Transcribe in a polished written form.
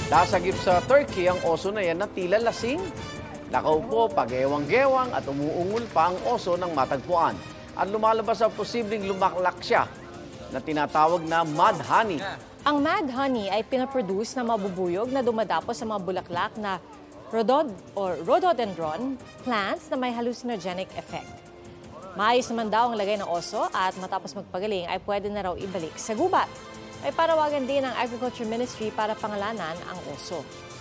Nasagip sa Turkey ang oso na yan na tila lasing. Nakaupo, pag-ewang-gewang at umuungol pa ang oso ng matagpuan. At lumalabas ang posibleng lumaklak siya na tinatawag na mud honey. Ang mud honey ay pinaproduce na mabubuyog na dumadapos sa mga bulaklak na rhododendron plants na may hallucinogenic effect. Maayos naman daw ang lagay ng oso at matapos magpagaling ay pwede na raw ibalik sa gubat. May panawagan din ng Agriculture Ministry para pangalanan ang oso.